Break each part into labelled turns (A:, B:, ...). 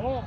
A: Ball.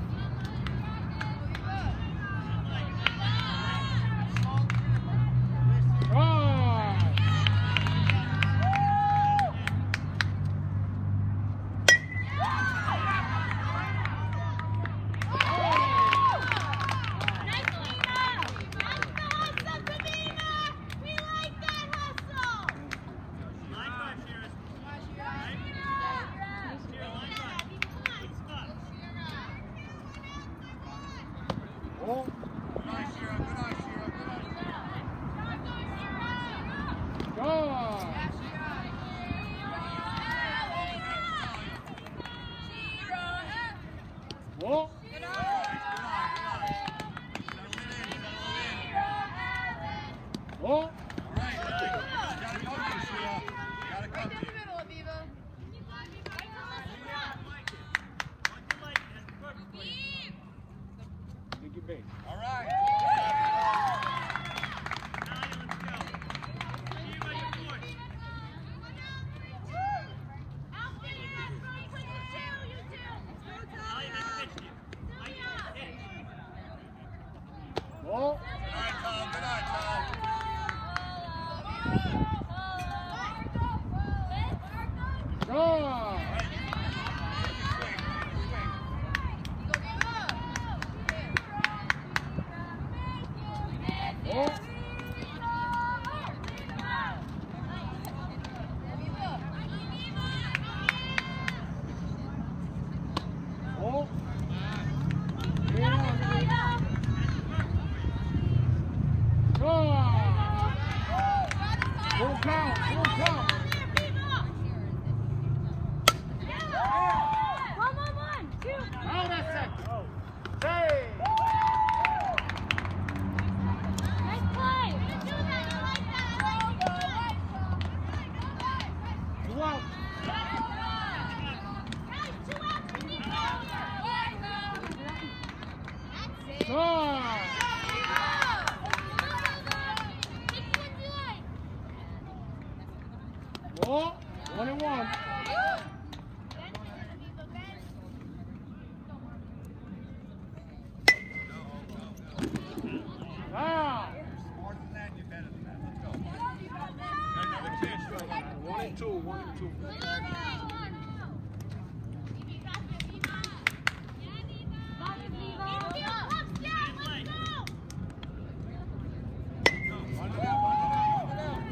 A: Oh.
B: Nice, Shira. Good eye, Shira. Good eye.
A: Go. Ball.
B: Good eye.
A: Ball.
B: All right. Gotta come to you, Shira. Gotta come to you.
A: Take your base.
B: All right.
A: Ball.
B: Good eye, Tom. Good eye, Tom.
A: Go.
B: All right. Take your swing. Take your swing.
A: Ball. Ball. Go. Full count. Full count. Out that second. Hey. Two out. Go. Ball. 1-1. Now.
B: Smarter than that, you're better than that. Let's go. Got another chance, Shira.
A: 1-2. 1-2.
B: Run it out, run it out, run it out.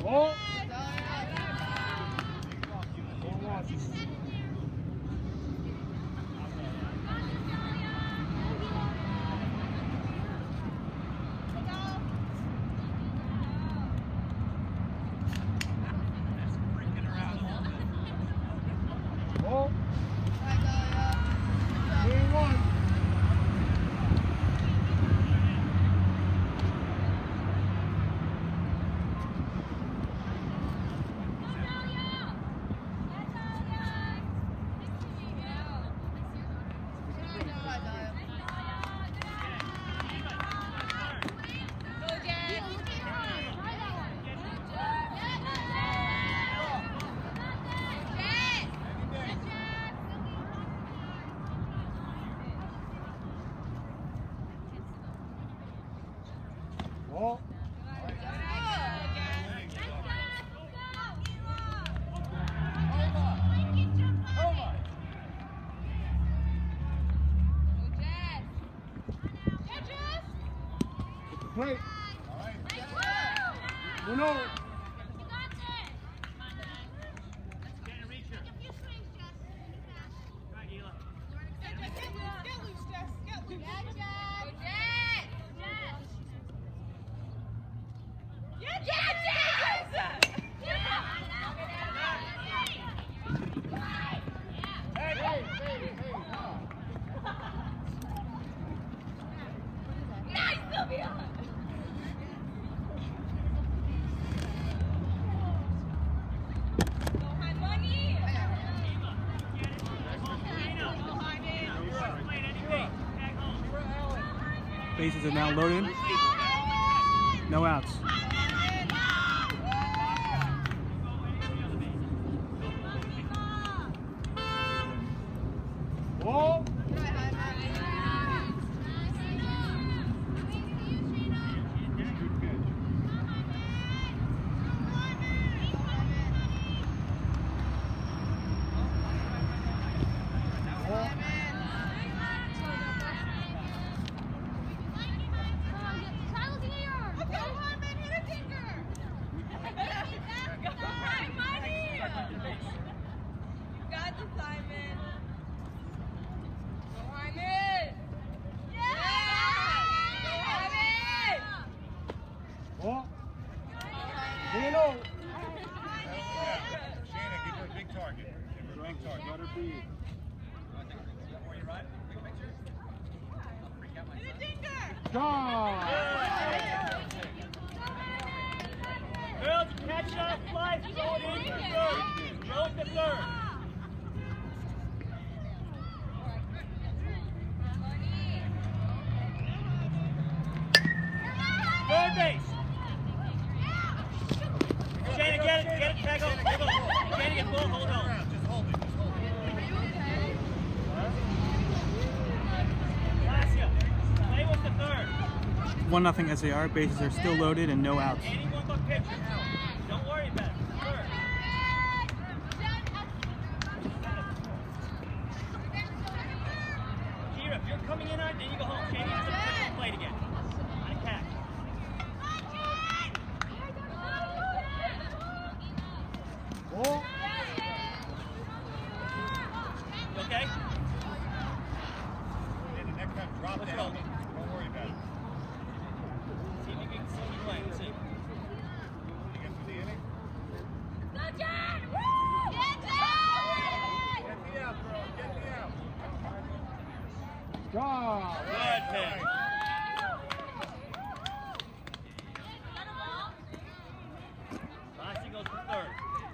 A: Ball. 1-1. Ball. 3-1. Ball. 1-0.
C: Bases are now loaded. No outs.
A: Ball. Ball. 3-0.
B: Shannon, give her a big target. Give her a big target.
A: Let her be.
B: Before you run, big picture.
A: Strong.
D: Girls, catch that fly, throw it in for third. Throw it to third. Third base. Shannon, get it, tag home, tag home. Shannon, get ball, hold on.
B: Just hold it, just hold it.
D: Gracia, play with the third.
C: 1-0 SAR. Bases are still loaded and no outs.
D: Anyone but pitcher. Don't worry about it. Third. Kira, if you're coming in on, then you go home. Shannon, you have to play it again. On a catch.
A: Ball.
D: You okay?
B: And the next time, drop
D: Let's
B: the
D: go.
B: helmet. Don't worry about it.
D: See if you can see me playing. See?
B: You get through the inning?
E: Get
B: Get me out, girl. Get me out.
A: Strong.
D: Good pitch. Lassie goes for third.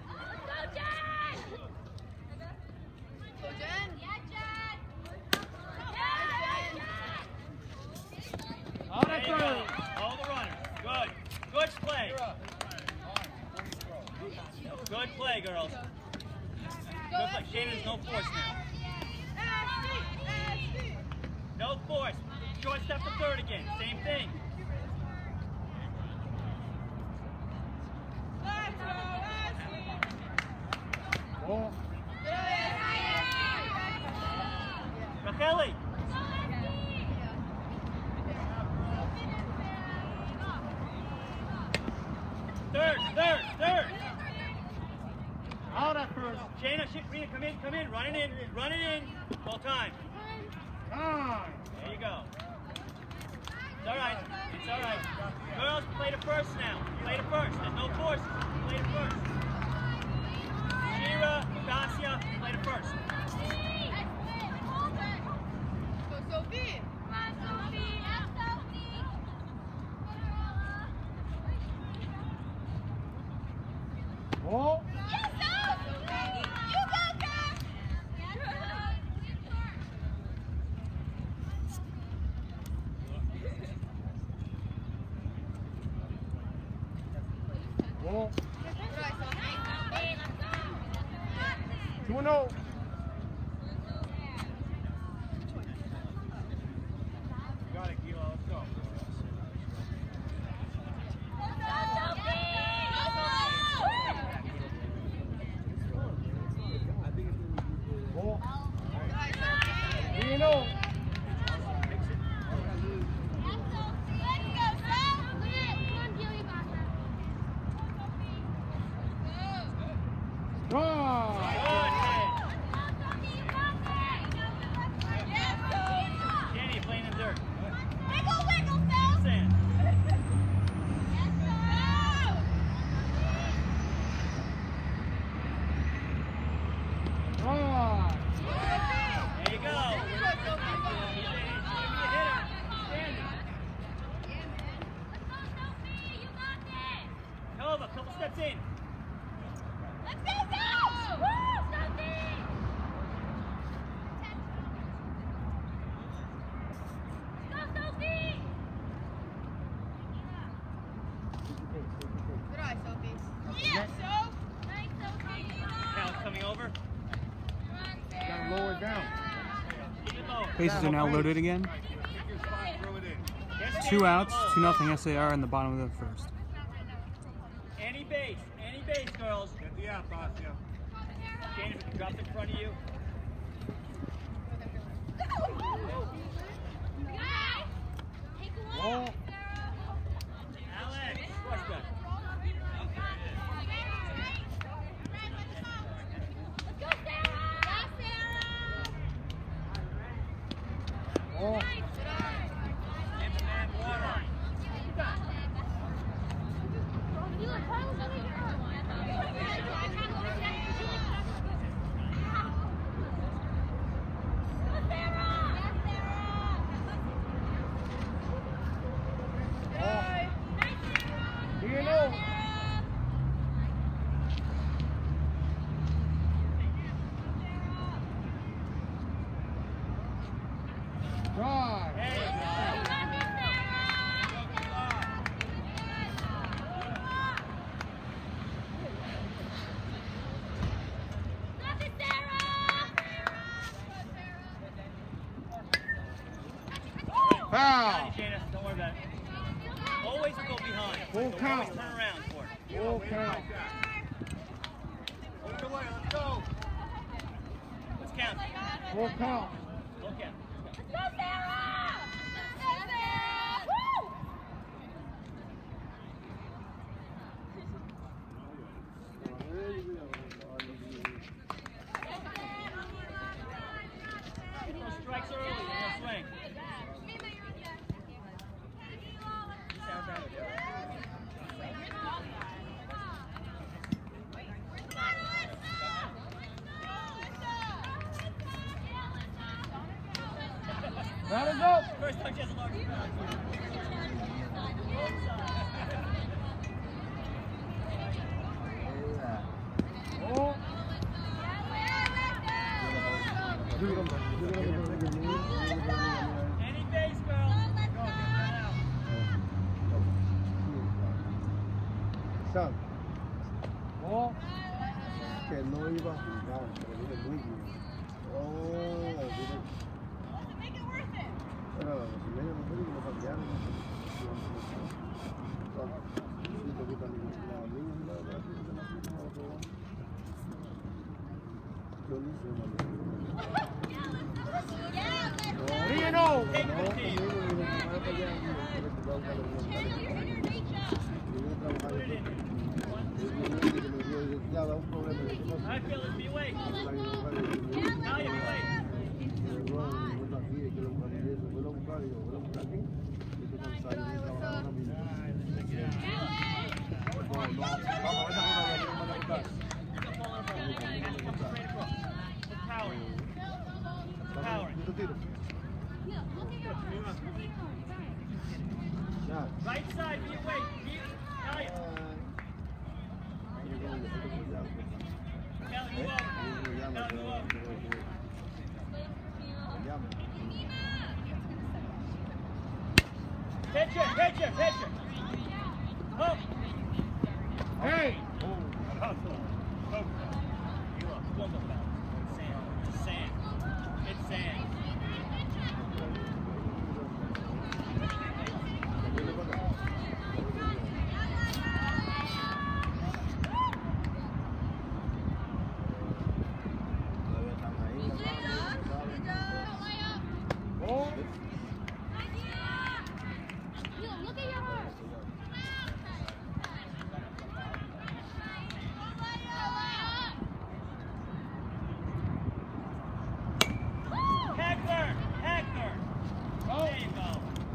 A: Out
D: There
A: at
D: you go.
A: third.
D: All the runners. Good. Good play. Good play, girls. Good play. Shannon's no force now. No force. Shortstop to third again. Same thing.
A: Ball.
D: Racheli. Third.
A: Out at first.
D: Jana, Rita, come in. Run it in. Full time.
A: Time.
D: There you go. It's all right. Girls, play the first now. Play the first. There's no forces. Play the first. Shira, Dacia, play the first.
E: Go, Sophie. Come on, Sophie. Yes, Sophie.
A: Ball.
E: Yes, Sophie. You go, girl.
A: Ball.
E: Right, Sophie.
A: 2-0.
B: Got it, Kilo. Let's go.
A: Ball.
E: Right, Sophie.
A: 3-0. Drive.
D: Jenny, you playing in dirt.
E: Wiggle, wiggle, Phil.
D: Sand.
A: Drive.
D: There you go. Tova, couple steps in.
E: Let's go, go! Woo, Sophie! Go, Sophie! Good eye, Sophie. Yeah, Soph! Nice, Sophie!
D: Now it's coming over.
A: Gotta lower it down.
D: Keep it low.
C: Bases are now loaded again.
B: Pick your spot, throw it in.
D: Yes,
C: 2 outs,
D: Low.
C: 2-0 SAR in the bottom of the first.
D: Any base, girls.
B: Get the out, Dacia.
D: Jane, if it drops in front of you.
A: Ball.
D: Alex, what's that?
A: Ball.
D: And water.
A: Ball. 3-0. Drive.
D: There you go.
A: Foul.
D: Jana, don't worry about it. Always go behind.
A: Full
D: Don't
A: count.
D: always turn around for it.
A: Full count.
B: Put it away, let's go.
D: Let's count.
A: Full count.
D: Look at.
E: Let's go, Sarah! Let's go, Sarah! Woo!
D: Those strikes early, then they'll swing. Sounds out of there.
A: Batter's up.
D: First touch has a large crowd.
A: Ball.
D: Any base, girl. Go, get that out.
F: Sabe?
A: Ball.
F: Que no iba a jugar, pero viene muy bien. Oh, mira.
E: Make it worth it.
F: Pero los brasileños no pueden lo cambiaron. Sí, porque también los niños de la Brasil se la piden a otro lado. Yo ni sé,
E: Yeah,
A: 3-0.
D: Take
F: no,
D: the team.
F: conmigo, y me van para allá, y yo quiero jugar a los
E: Cheerleader, reach up.
F: y yo trabajar
D: Put it in. Right side, be away. Elliot. Kelly, you up. Kelly, you up. Pitcher. Up.
A: Hey!
D: It's sand.
A: Ball.
E: Look at your heart.
D: Hector. There you go.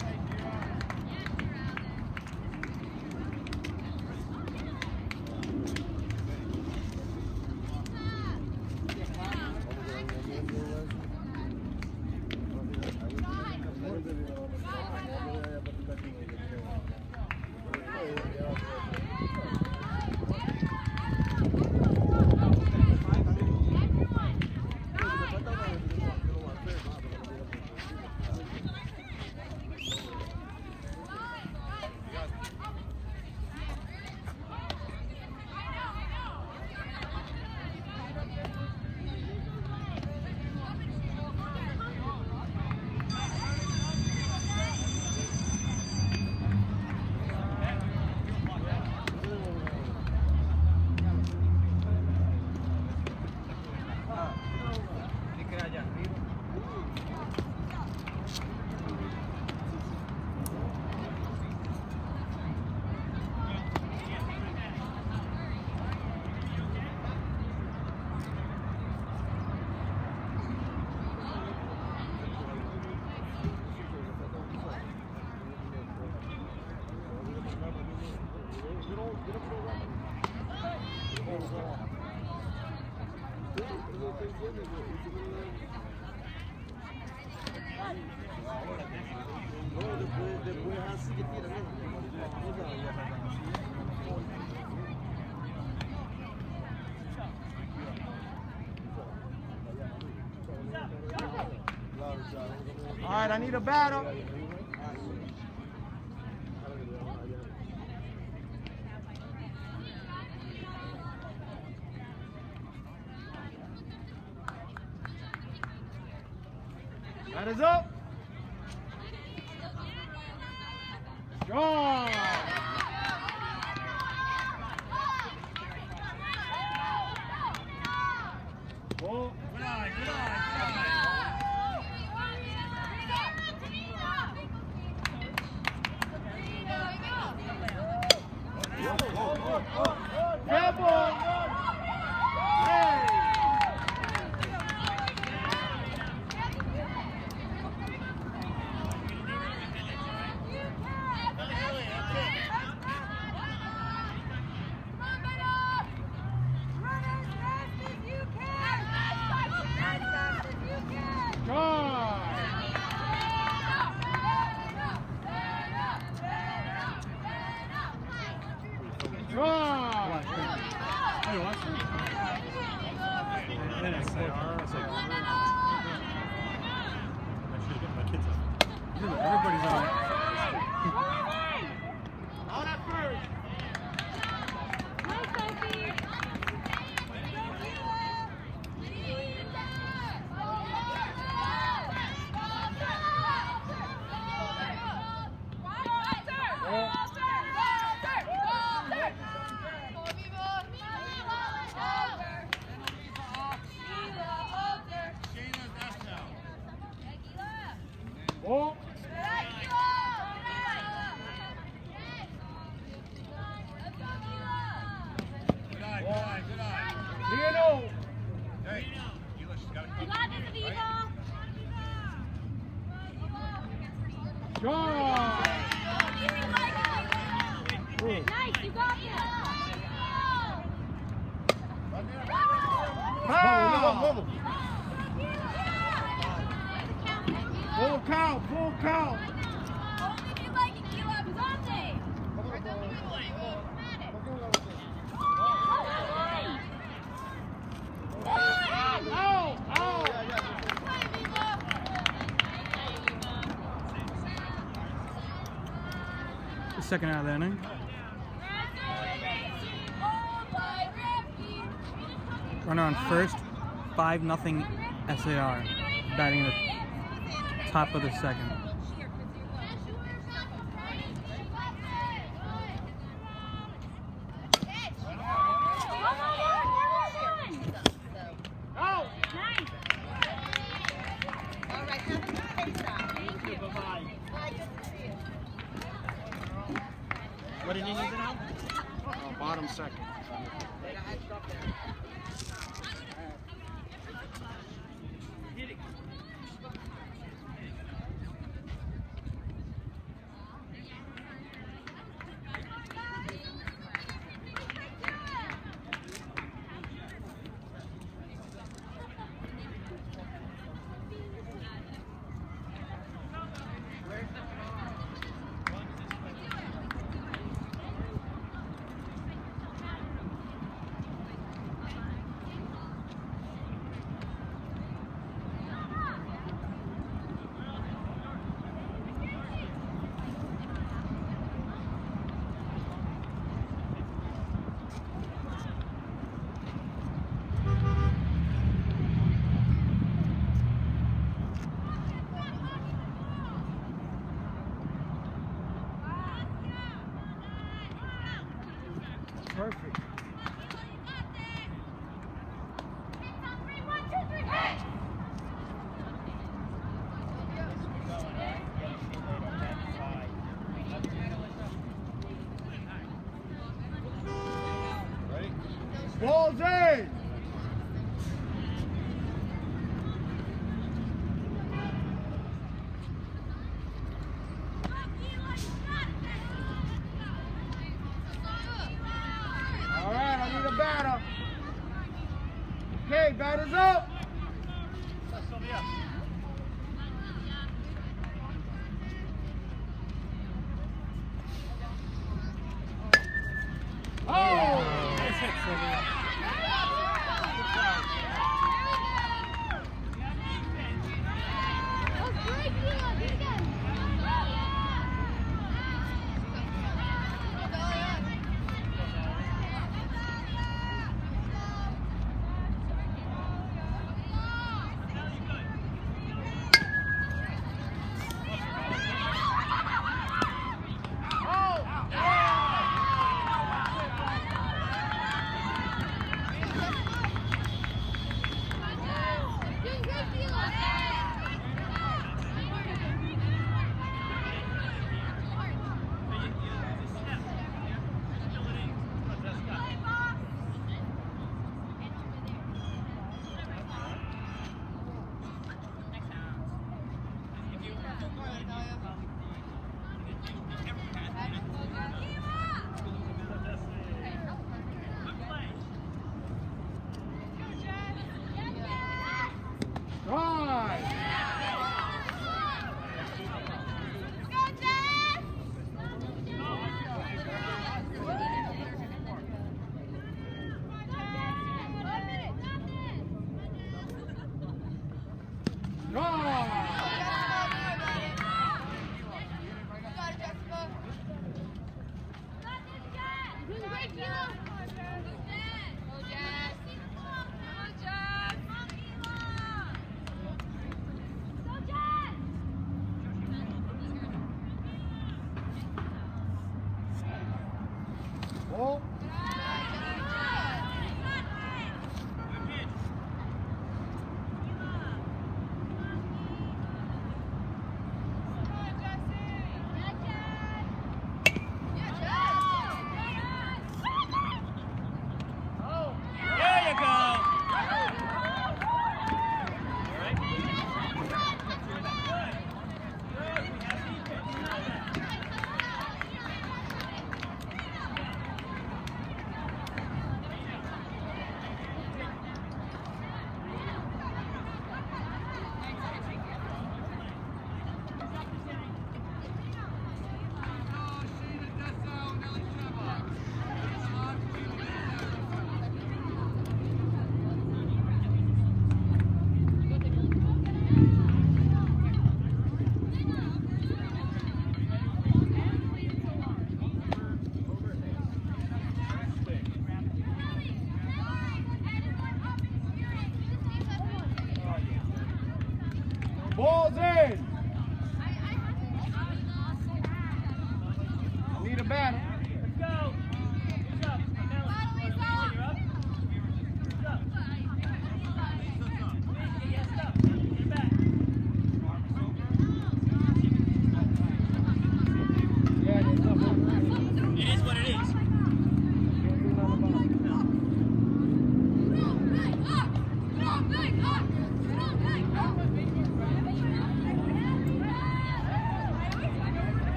A: All right, I need a battle. That is up. Strong. Ball.
B: Good eye.
A: Grab ball. Hey. Strong.
C: Hey, watch that. Then it's like, I should get my kids up. Everybody's on it.
A: On at first. Ball.
B: Good eye.
A: Leonardo.
B: Hey, Elish, you gotta come.
A: Strong.
E: Nice, you got this.
A: Foul. count.
E: Only if you like it, Kilo. Sunday.
A: Out, out.
C: The second out of the inning. Runner on first, 5-0 SAR, batting in the top of the second.
A: Out.
D: What did you need to know?
F: Bottom second.
A: Perfect. Balls in. All right, I need a batter. Okay, batter's up. Oh!
C: Nice hit, Sylvia.
A: Drive. Ball.
D: There you go.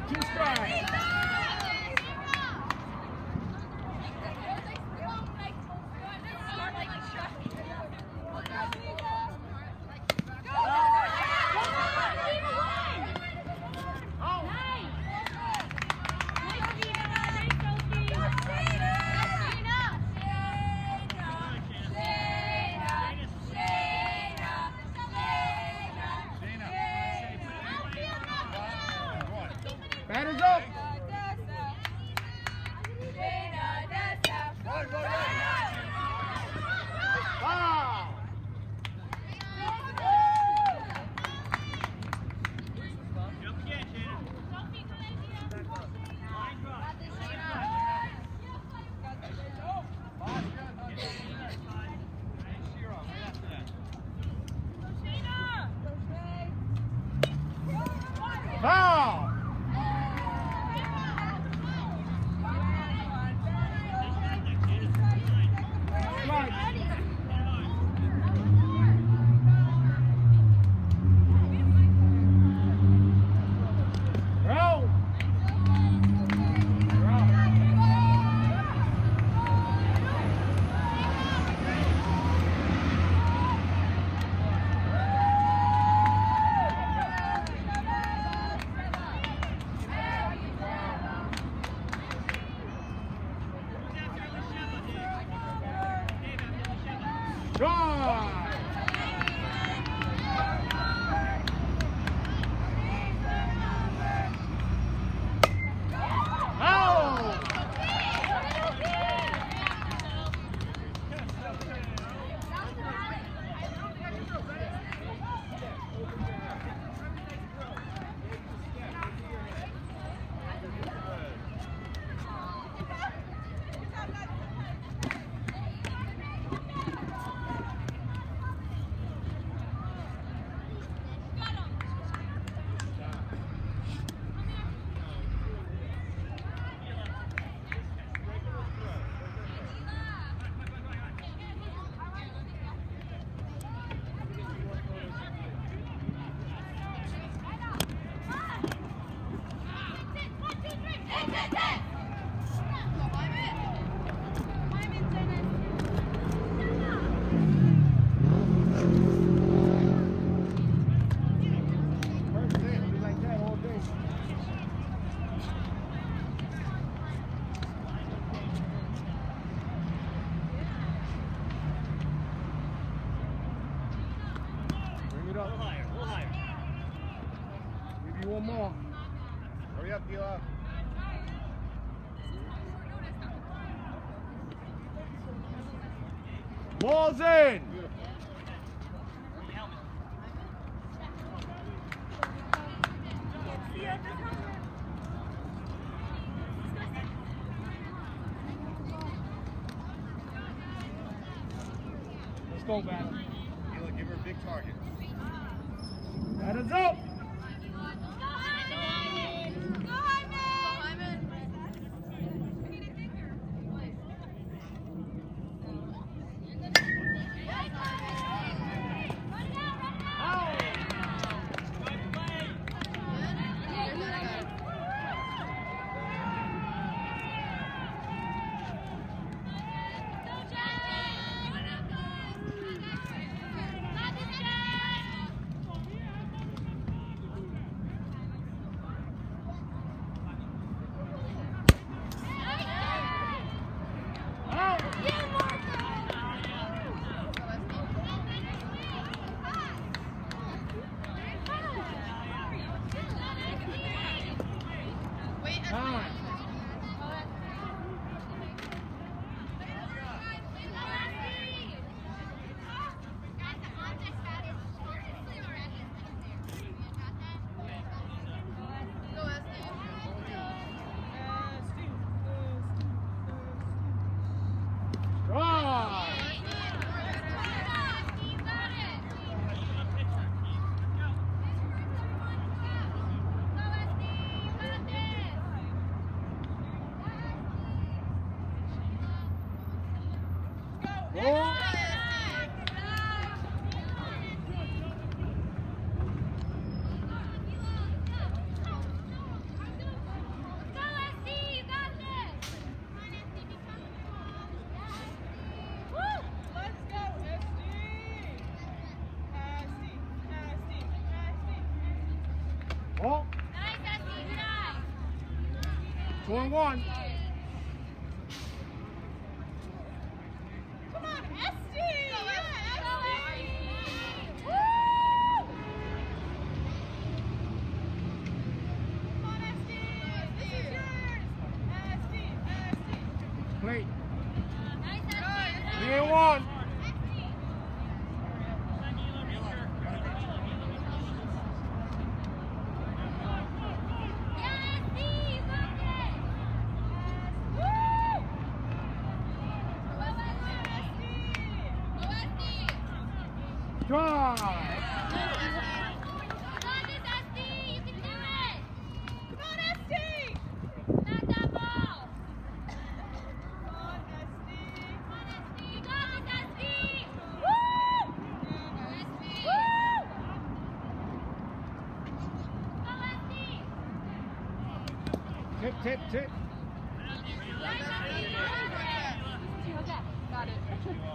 A: 2 strikes. Batter's up. Foul.
D: Get up again, Shayna. Line drive.
A: Foul. Roll. Drive. Out. Bring it
D: A little
A: up.
D: higher, a little higher.
A: Give you one more.
B: Hurry up, Gila.
A: Ball's in. Let's go, batter.
B: Gila, give her a big target.
A: Batter's up. 2-1.
E: Come on, Esty! Yeah, Woo! Come on, Esty! This is yours! Esty!
A: Plate.
E: Nice, Esty!
A: 3-1. Drive. Tip, tip, tip.
E: Got it.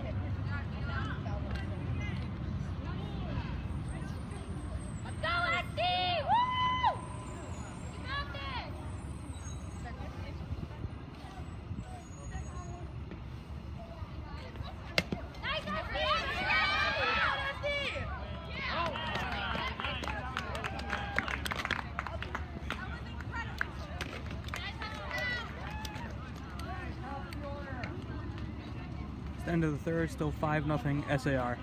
E: Let's go, Esty! Woo! You got this! Nice, Esty!
C: It's the end of the third, still 5-0 SAR.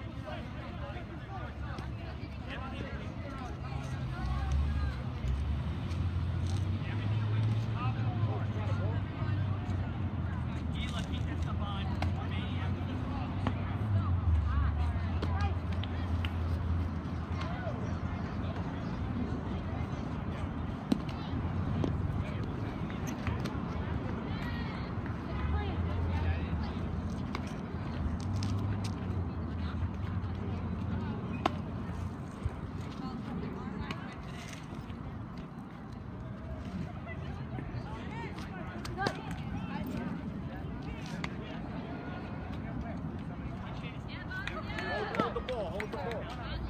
F: Hold the ball, hold the ball.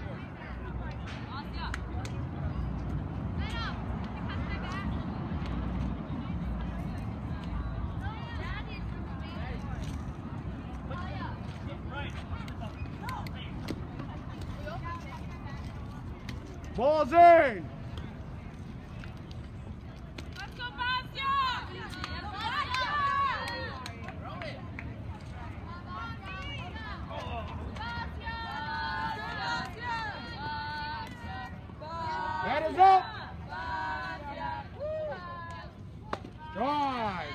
A: Ball's in.
E: Let's go, Bastia!
A: That is up. Drive.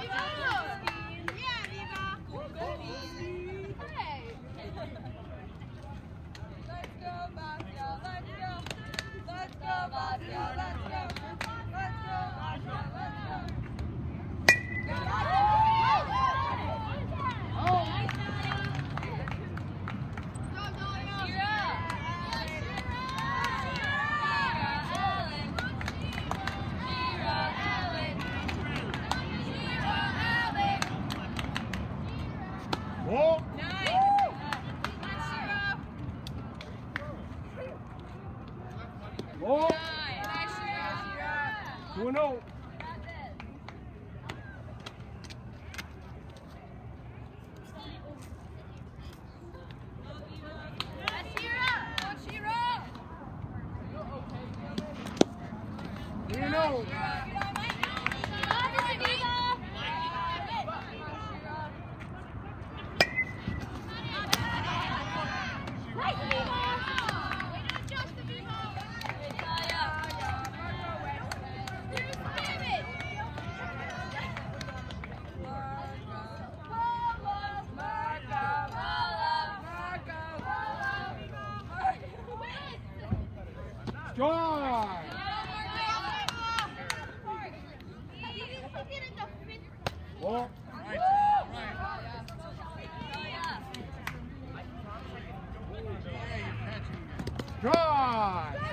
A: Ball. Ball. 2-0. Drive. Ball. Drive.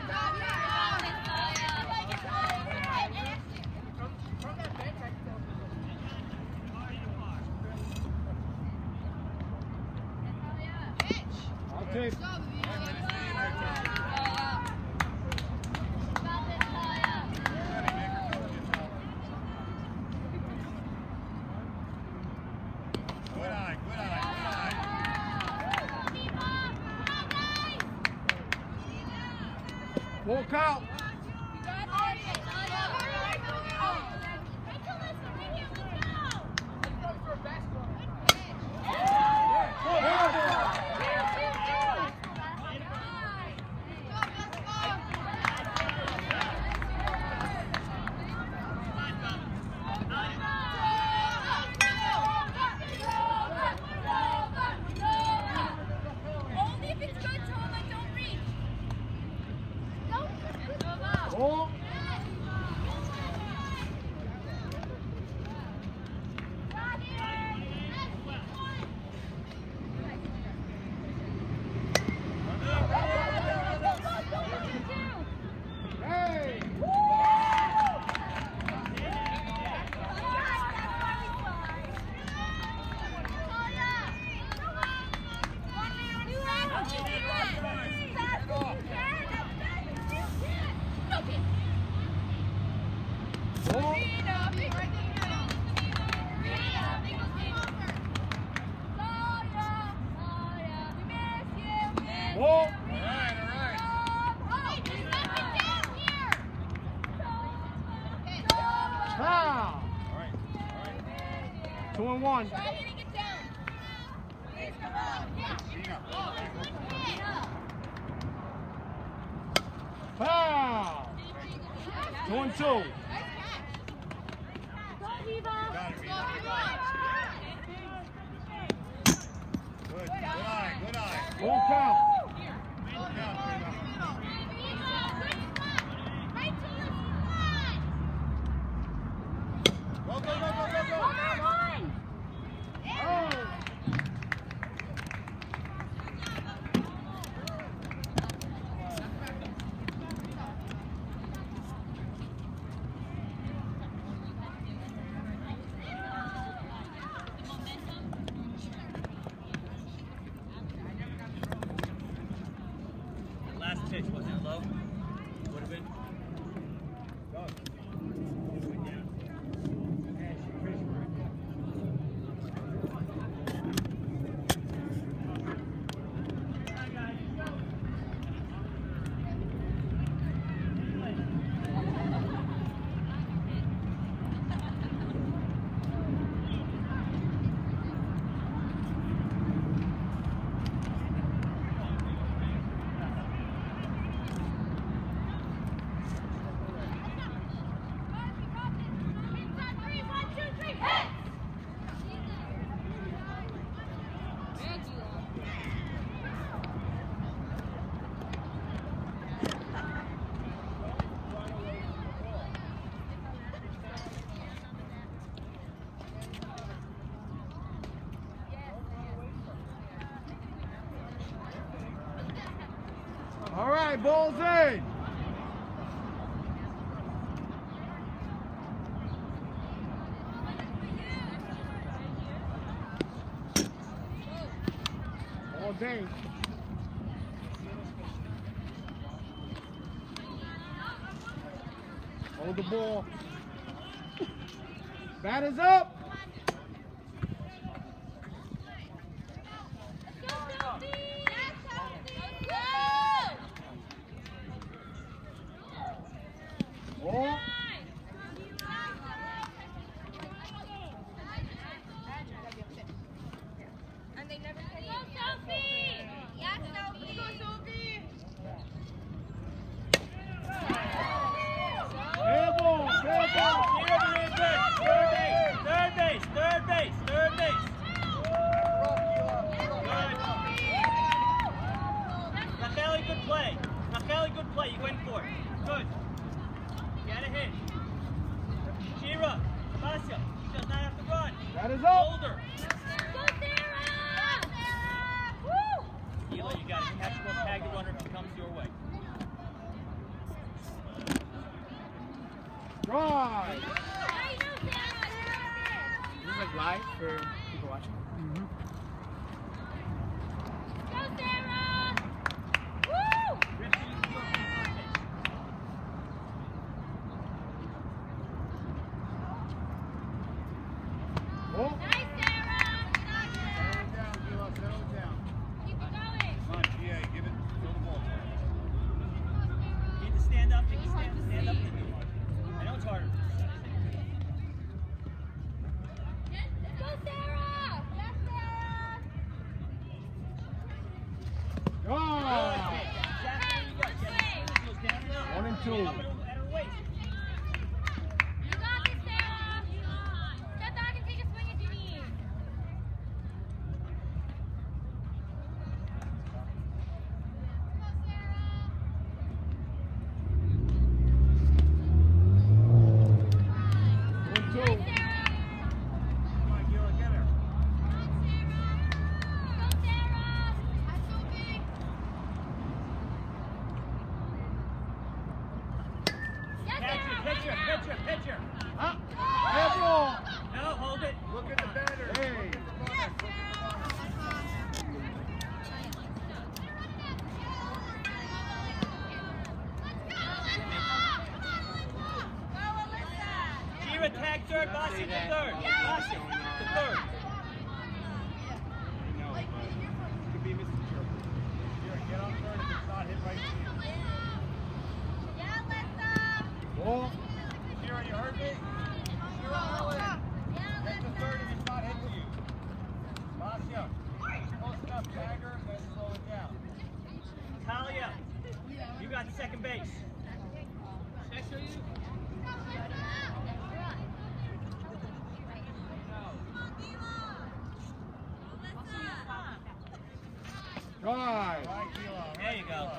A: I'll take. Full count. Ball. Hey. Ball. Ball. Foul. 2-1. Foul. 2-2.
B: Good eye, good eye.
A: Full count.
B: Go, go, go, go, go, go.
A: Oh.
D: Last pitch, wasn't it low? Would have been.
A: All right, ball's in. All day. Hold the ball. Batters up. Ball.
E: And they never say, "Go, Sophie!" Yes, Sophie! Go, Sophie!
A: Fair ball. Fair ball.
D: Third base, third base, third base. Racheli, good play. Racheli, good play. You went for it. Good. Get a hit. Shira, Vasya, she does not have to run.
A: Batters up.
D: Hold her.
E: Go, Sarah! Woo!
D: Hila, you got to catch the ball, tag the runner if it comes your way.
A: Drive.
C: This is like live for people watching.
E: Go, Sarah! Woo!
A: Ball.
E: Nice, Sarah!
B: Settle down, Gila, settle down.
E: Keep it going.
B: Come on, GA, give it, throw the ball to her.
D: Need to
A: 2.
D: Up at her waist.
E: You got this, Sarah. Step back and take a swing if you need. Go, Sarah.
A: 1, 2.
E: Nice, Sarah.
B: Come on, Gila, get her.
E: Come on, Sarah. Go, Sarah. Hi, Sophie. Yes, Sarah.
D: Pitcher.
A: Up. Head ball.
D: No, hold it.
B: Look at the batter.
A: Hey.
E: Yes, Sarah.
D: Shira, tag third, Boston to third. Boston to third.
B: Could be Mr. Chirp. Here, get on third if it's not hit right to you.
A: Ball.
B: Shira, you heard me? Get to third if it's not hit to you. Vasya, close enough, tag her, then slow it down.
D: Talia, you got second base.
A: Drive.
B: Right, Gila.
D: There you go.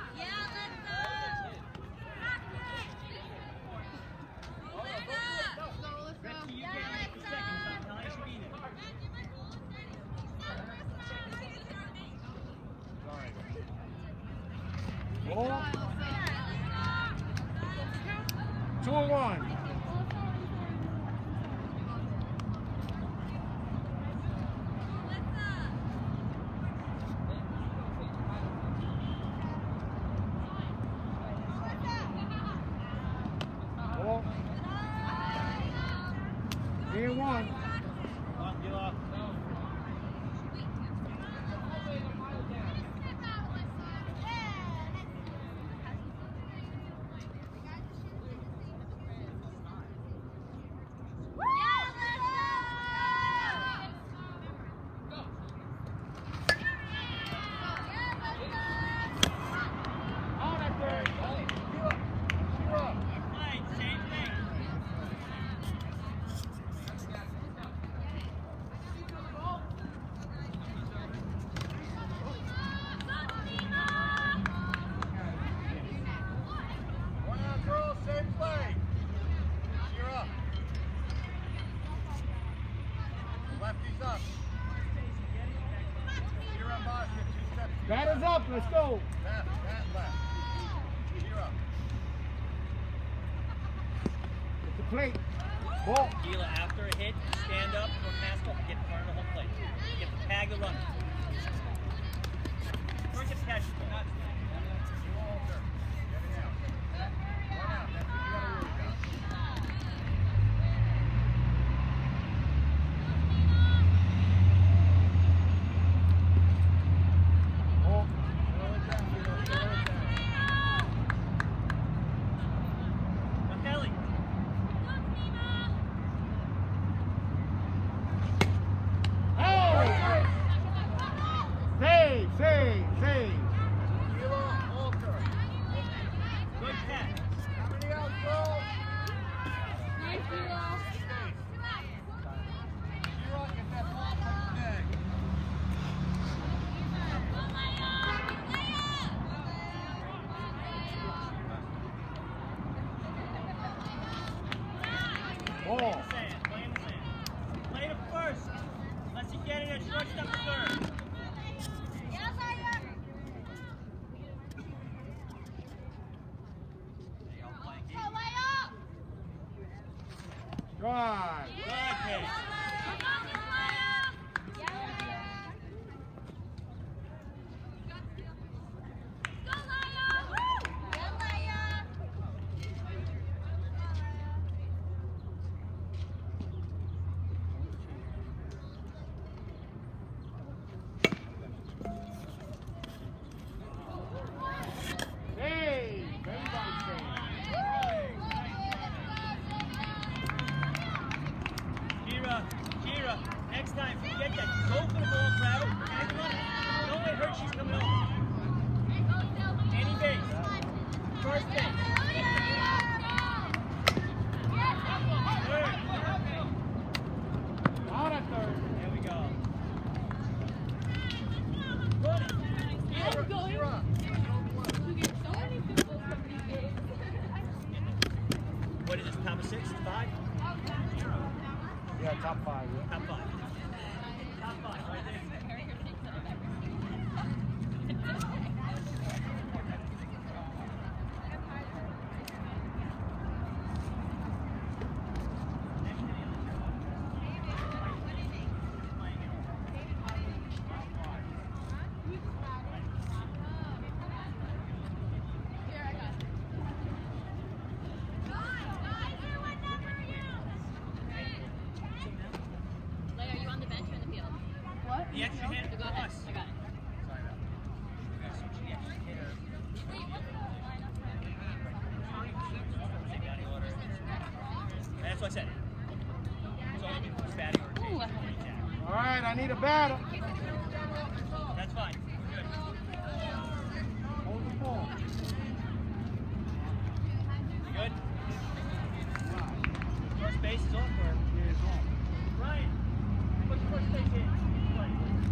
D: Ricky, you get in for second. Talia should be there.
A: Ball. 2 and 1. Ball. 3 and 1.
D: Come on, Gila. Right, same thing.
B: One out, girls, same play. Shira. Lefty's up. Shira, Vasya, 2 steps.
A: Batter's up. Let's go.
B: Left. Shira.
A: It's the plate. Ball.
D: Gila, after a hit, stand up, go past home, get in front of the home plate. You have to tag the runner. First, you have to catch the ball.
B: Walter, get it out. One out, that's what you gotta worry about.
A: Ball.
B: Slow it down, Gila, slow it down.
D: Kelly.
A: Oh! Save.
B: Gila, Walter.
D: Good catch.
B: How many outs, girls? Shira, get that ball from the bag.
A: Ball.
D: Play in the sand. Play to first. Unless you get it at shortstop to third.
A: Drive.
D: Good pitch.
A: Save. Everybody save.
D: Shira, next time, if you get that, go for the ball crowd. Tag the runner. Don't let her, she's coming over. Any base. First base. Top five. Top five, right there.
E: Leia, are you on the bench or in the field?
D: The extra hit
E: Go
D: for
E: ahead.
D: us.
E: I got it.
D: That's what I said. So it'll be batting or
E: Ooh.
D: chasing.
A: All right, I need a batter.
D: That's fine. We're good.
A: Hold the ball.
D: You good? First base is off or?
A: Yeah, it's on.
D: Ryan, put the first base in. Play.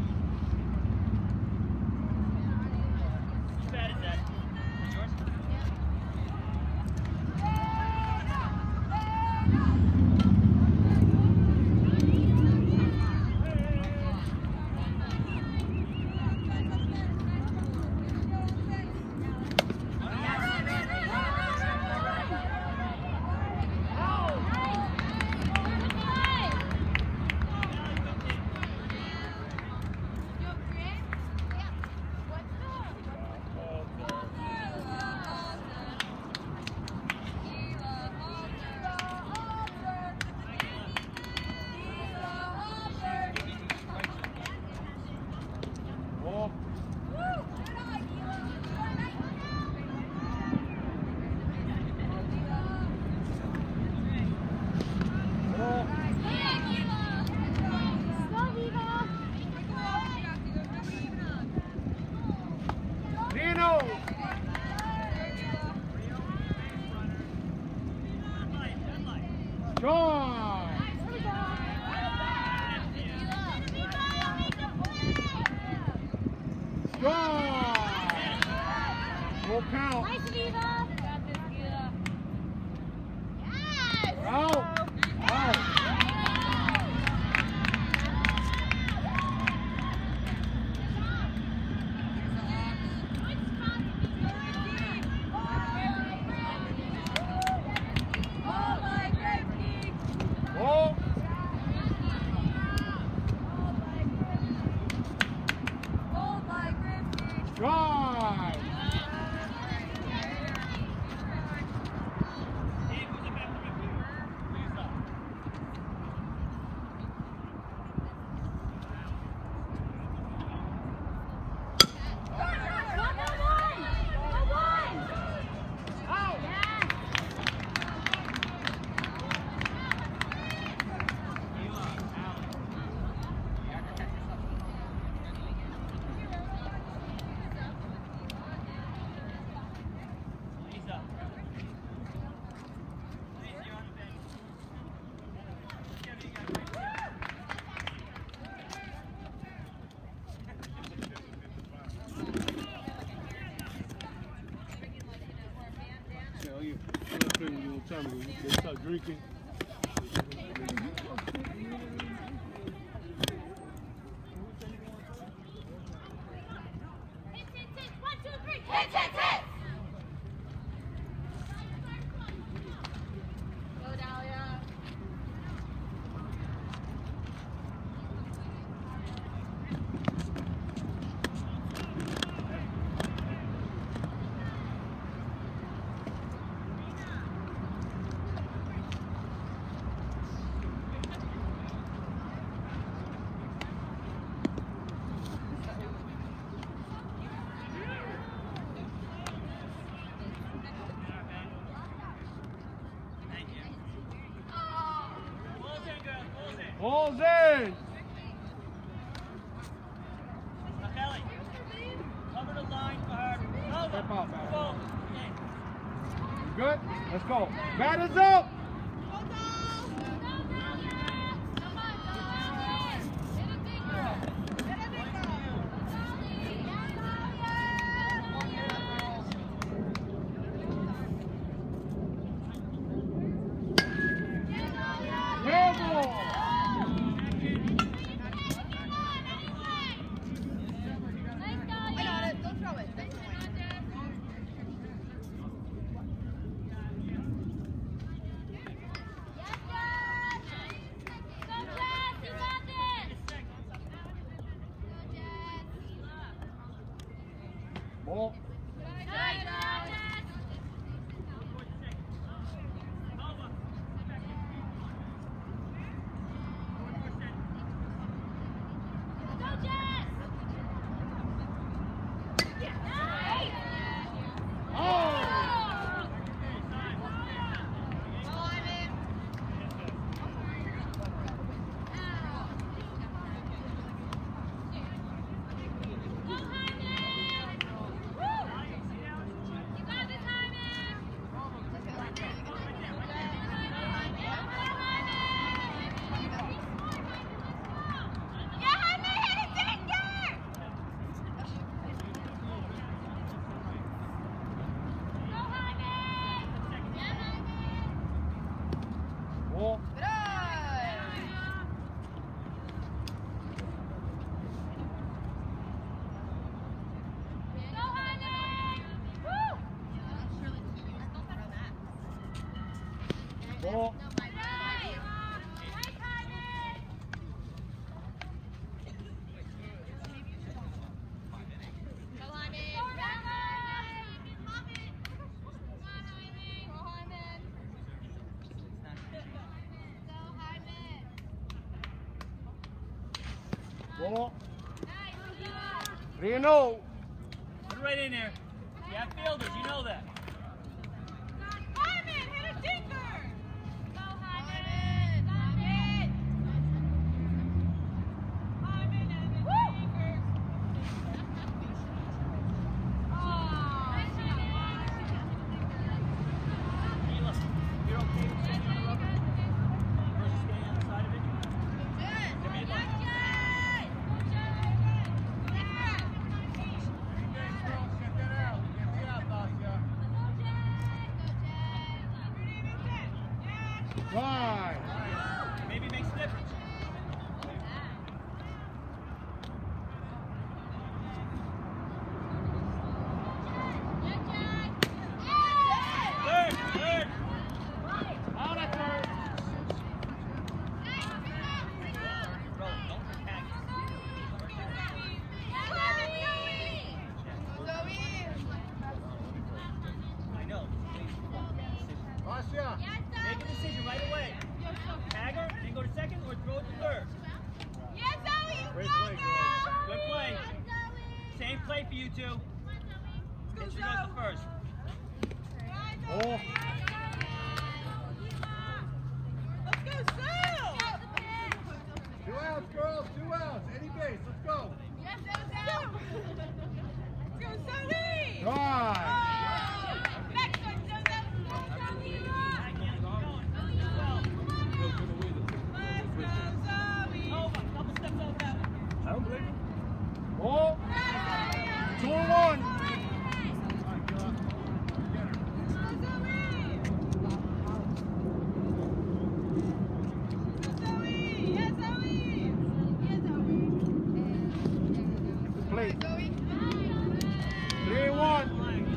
D: Whose bat is that? Is it yours?
A: Ball. Ball. Dino. John. Strong. Full count. Out. Out. Ball. Drive.
D: Dave, who's up after me? Please up. Please up. Please, you're on the bench. Kevin, you got right there.
F: Tell you. That's when you tell me when they start drinking.
E: Go, Dahlia.
D: Thank you. Ball's in, girl. Ball's in.
A: Ball's in.
D: Now, Kelly, cover the line for her. Cover.
A: Step out, man.
D: Ball. Okay.
A: Good. Let's go. Batters up. Fair ball. Ball. Ball. Ball. Ball. 3-0.
D: Put it right in there. You have fielders, you know that. Mila, you're okay with standing on the rubber? Versus standing on the side of it? Give me a ball.
B: Get that out. Get me out, Tasha.
A: Drive.
D: Maybe it makes a difference. Third.
A: Out at third.
D: Bro, don't attack. I know.
B: Tasha.
D: Make a decision right away. Tag her, then go to second, or throw it to third.
B: Great play, girls.
D: Good play. Same play for you two. And she goes to first.
A: Ball.
B: Two outs, girls. 2 outs. Any base. Let's go.
A: Drive.
D: Over, couple steps over that one.
A: I don't believe it. Ball. 2-1. Plate. 3-1.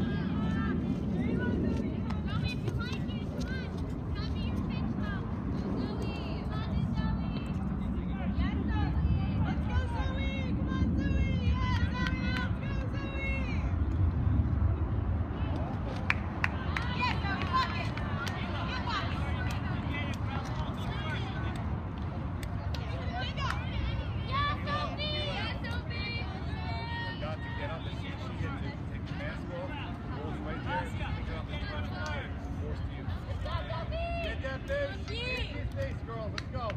B: Got to get up and see if she hits it. Take the mask off. Rolls right there. Pick it up and run it. Force to you. Get that base. Get this base, girls. Let's go.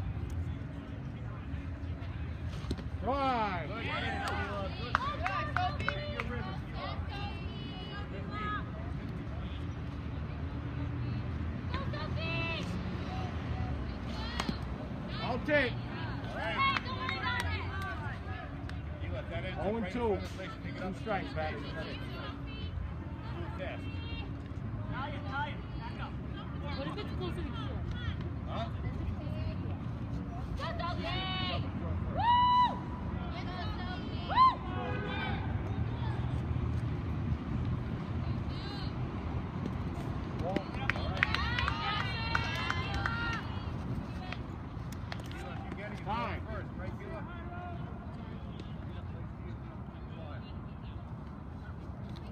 A: Drive.
B: Good hit, Mila. Good hit. Take your rhythm, Mila. Good knee.
A: I'll take.
B: Mila, that ends up
A: 0-2.
B: right in front of the place. Pick it up.
A: 2 strikes, back.
B: Move fast.
D: Talia, back up.
E: What if it's closer to here?
B: Huh?
A: Ball.
B: Mila, if you get it, you
A: Time.
B: go first, right, Mila?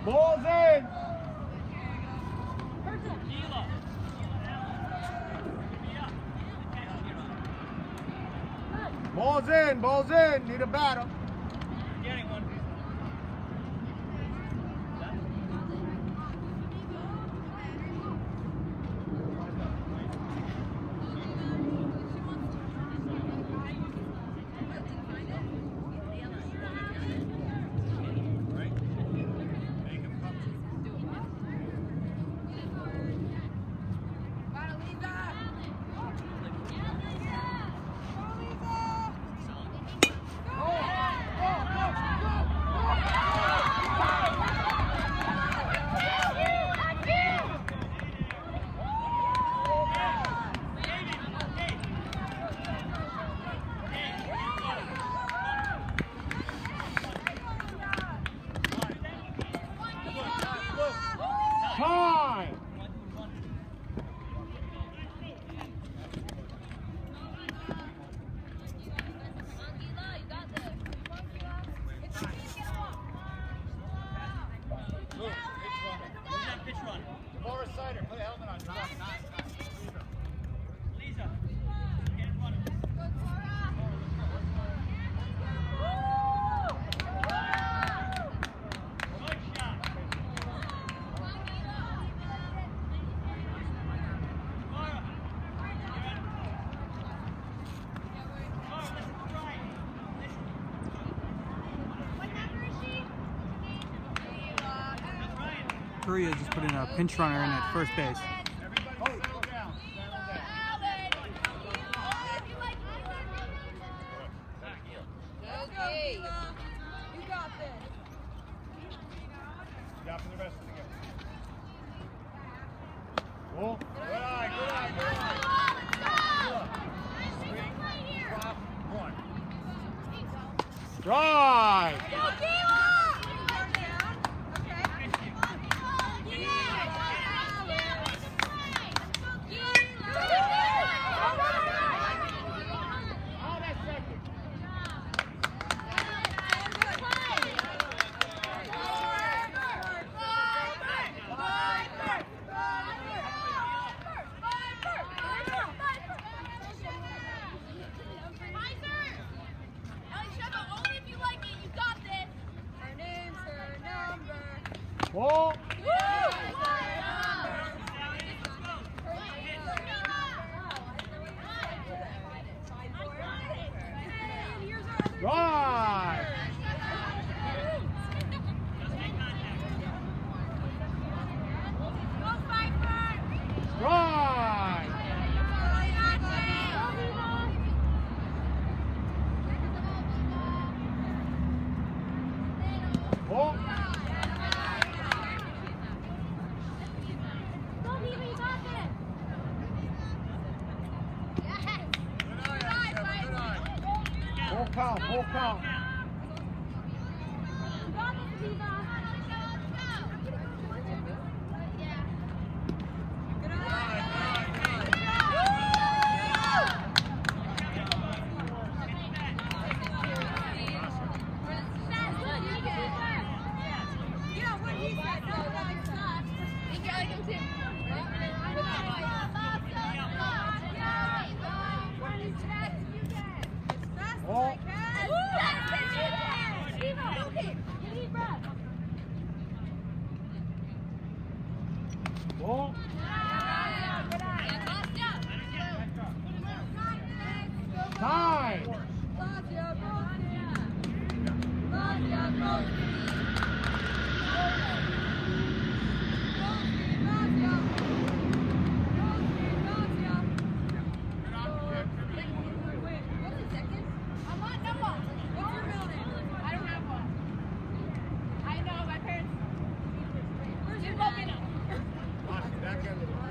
A: Ball's in. Ball's in. Ball's in. Need a batter.
D: Getting one.
A: Time.
D: Pitch run.
B: Forrest Sider, put a helmet on. Come on.
D: Lisa, get in front of him. Good shot. Mara, listen to Brian.
E: What number is she?
D: That's Ryan.
C: Korea just put in a pinch runner in at first base.
B: Everybody settle down.
E: Okay. You got this.
B: Stop for the rest of the game.
A: Ball.
B: Good eye. Swing, drop, run.
A: Drive. Ball. Drive. Drive. Ball. Full count, full count. Ball. Ball. Time.
B: Back end of the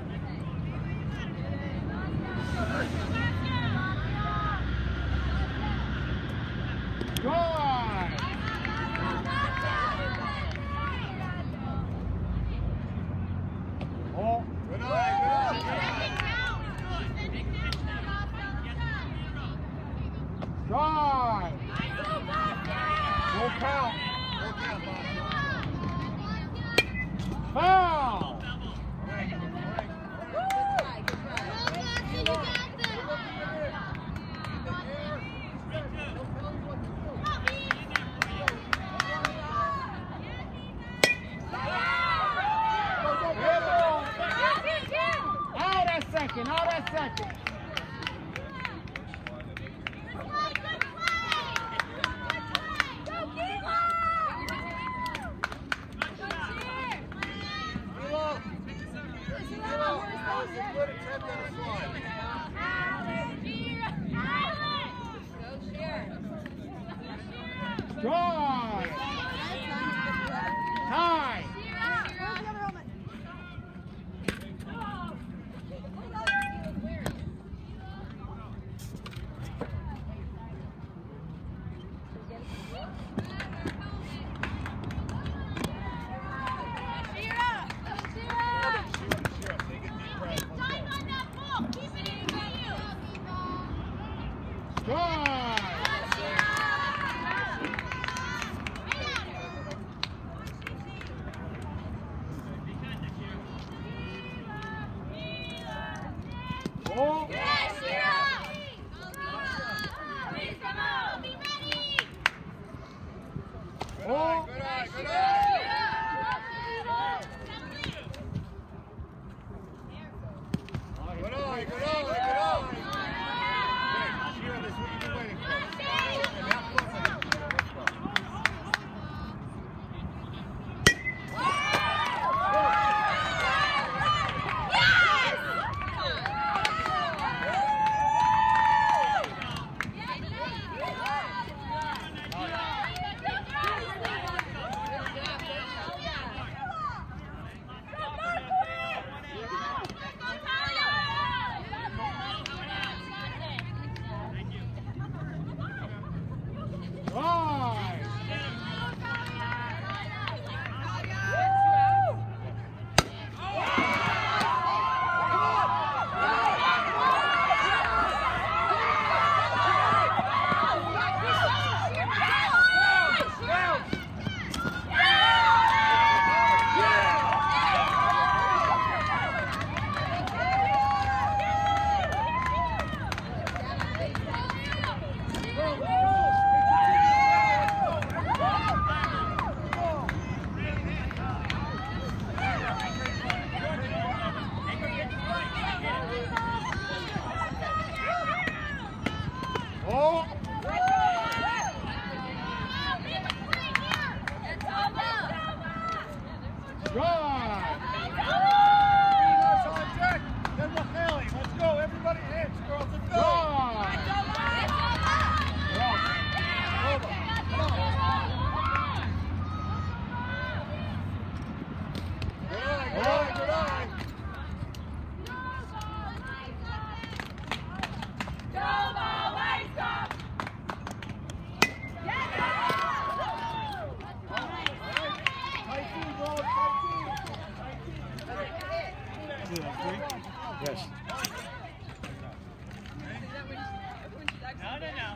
A: Drive. Ball.
B: Good eye.
A: Drive. Full count.
B: Full count, Boston.
A: second, out at second.
B: Good attempt on a slide.
A: Drive. Tie. Oh. Oh.
B: Good eye, good eye. Good eye, good eye, good eye. Hey, Sheila, this is what you've been waiting for. And have fun with it. Let's go.
A: Drive. Oh. Drive.
B: Eagles on deck. Then Mihaly. Let's go. Everybody hits. Girls, let's go.
A: Drive.
B: Good eye, good eye, good eye. Tight team, bro. Tight team.
A: Yes.
D: No.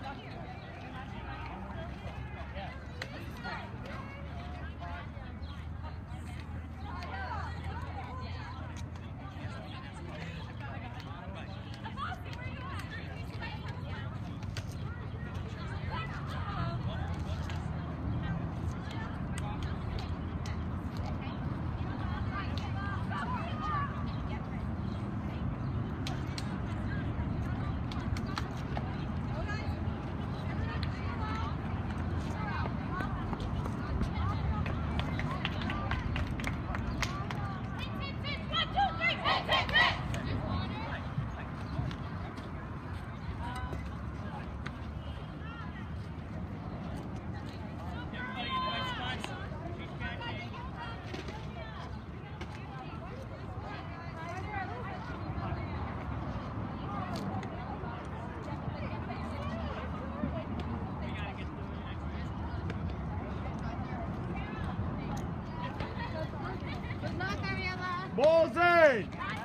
A: Balls in.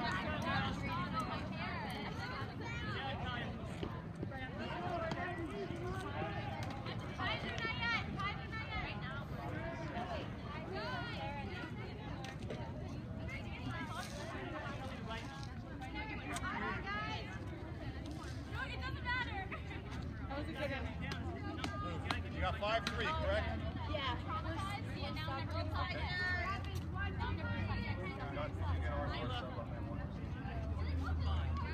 B: You got 5-3, correct?
E: Yeah.
B: Did you get our first sub on that one?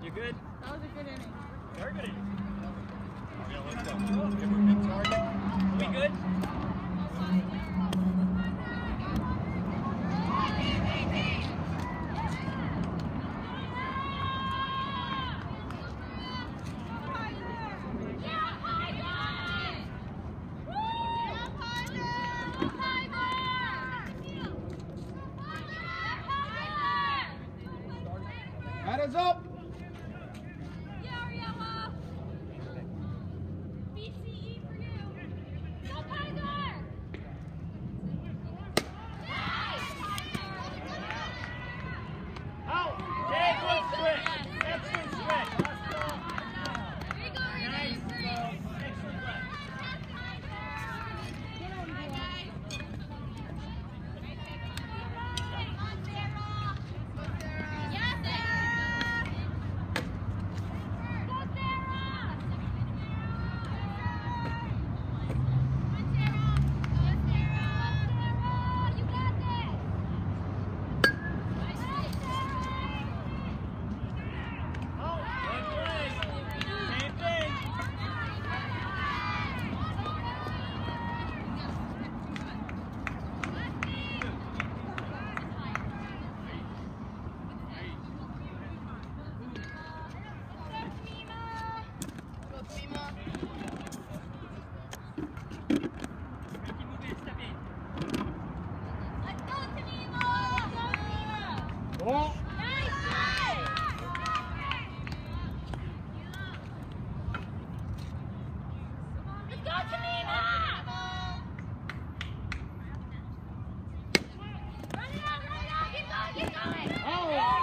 D: You good?
E: That was a good inning.
D: Very good.
B: Yeah, let's go. Give her a big target.
D: We good?
A: Batters up.
E: BCE for you. Go Kaiser!
D: Out! Hey, good switch! Excellent switch! Nice throw! Excellent play! Good play! Same thing! Ricky, move in, step in.
A: Ball.
E: Let's go, Tamina! Run it out, keep going, keep going!
A: Oh.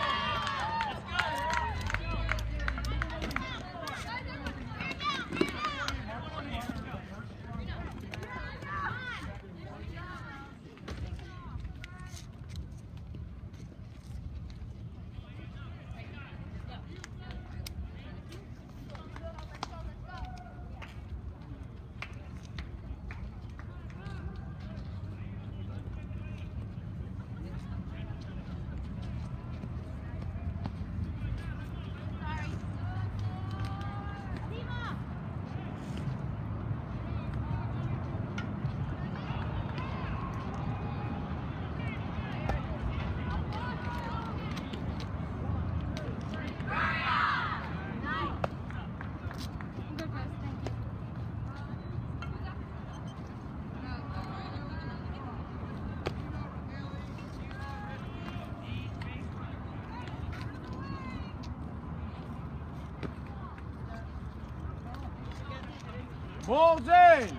A: Ball's in.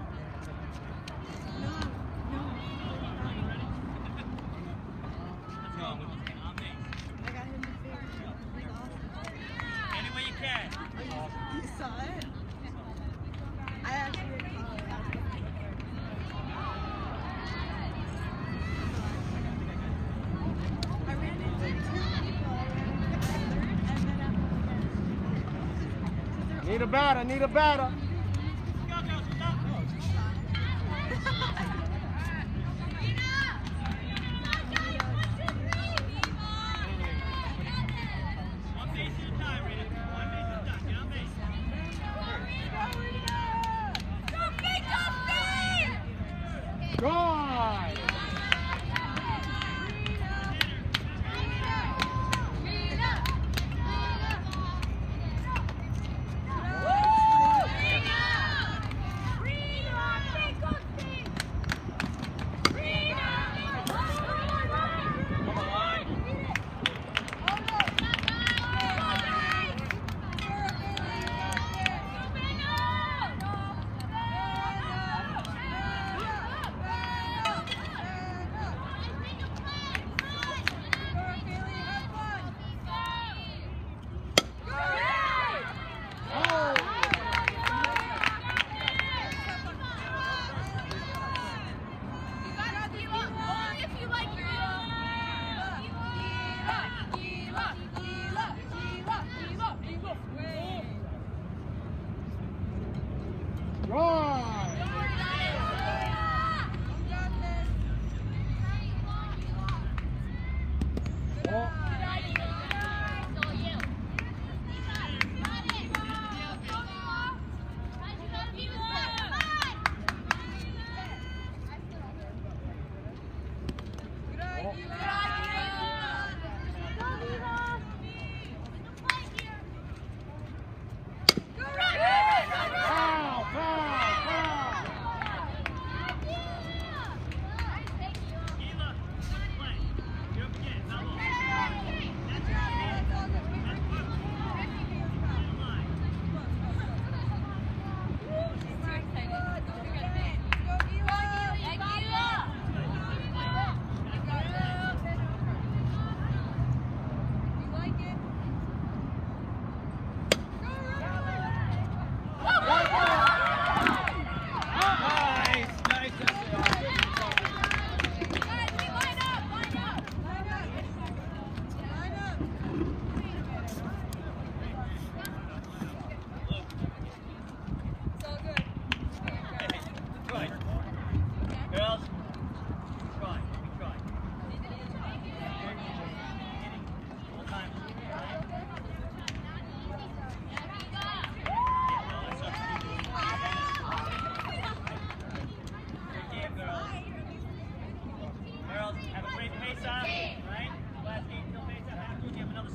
D: Any way you can.
G: You saw it? I actually didn't follow it. I ran into two people. I ran into the third and then after the
A: Need a batter. Need a batter.
D: Go, girls, without. One base at a time, Rita. One base at a time. Get on base.
A: Gone.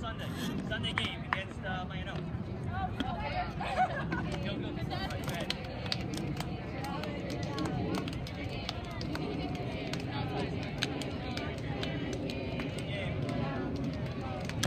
D: Sunday. Sunday game against Mayano. Go. Go.